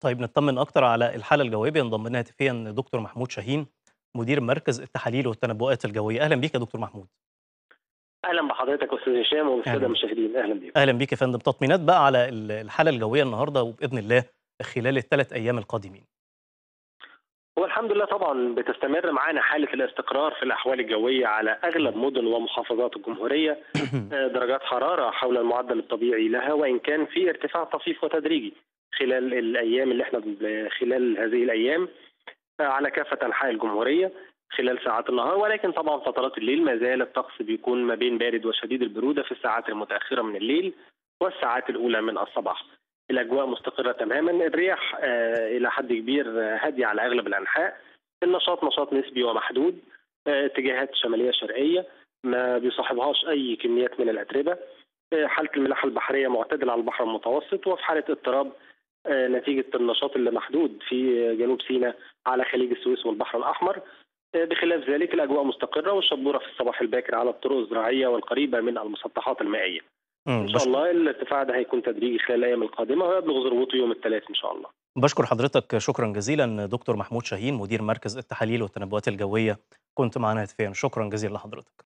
طيب نطمن أكتر على الحالة الجوية، بينضم لنا هاتفيًا دكتور محمود شاهين، مدير مركز التحاليل والتنبؤات الجوية. أهلًا بيك يا دكتور محمود. أهلا بحضرتك أستاذ هشام وبالسادة أهلًا. المشاهدين، أهلا بيكم. أهلًا بيك يا فندم. تطمينات بقى على الحالة الجوية النهارده وبإذن الله خلال ال3 أيام القادمين. هو الحمد لله طبعا بتستمر معانا حالة الاستقرار في الأحوال الجوية على أغلب إمم. مدن ومحافظات الجمهورية. درجات حرارة حول المعدل الطبيعي لها، وإن كان في ارتفاع طفيف وتدريجي خلال الأيام اللي احنا خلال هذه الأيام على كافة أنحاء الجمهورية خلال ساعات النهار، ولكن طبعا فترات الليل ما زال الطقس بيكون ما بين بارد وشديد البرودة في الساعات المتأخرة من الليل والساعات الأولى من الصباح. الأجواء مستقرة تماما، الرياح إلى حد كبير هادية على أغلب الأنحاء. النشاط نشاط نسبي ومحدود، اتجاهات شمالية شرقية ما بيصاحبهاش أي كميات من الأتربة. حالة الملاحة البحرية معتدلة على البحر المتوسط، وفي حالة اضطراب نتيجة النشاط اللي محدود في جنوب سيناء على خليج السويس والبحر الأحمر. بخلاف ذلك الأجواء مستقرة والشبورة في الصباح الباكر على الطرق الزراعية والقريبة من المسطحات المائية. إن شاء باشكر الله الارتفاع ده هيكون تدريجي خلال الأيام القادمة ويبلغ ذروته يوم الثلاث إن شاء الله. باشكر حضرتك شكرًا جزيلًا دكتور محمود شاهين، مدير مركز التحاليل والتنبؤات الجوية، كنت معانا هاتفيًا. شكرًا جزيلًا لحضرتك.